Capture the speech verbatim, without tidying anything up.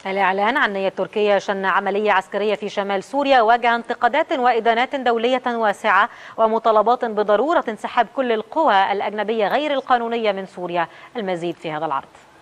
الإعلان عن نية تركيا شن عملية عسكرية في شمال سوريا واجه انتقادات وإدانات دولية واسعة ومطالبات بضرورة انسحاب كل القوى الأجنبية غير القانونية من سوريا. المزيد في هذا العرض.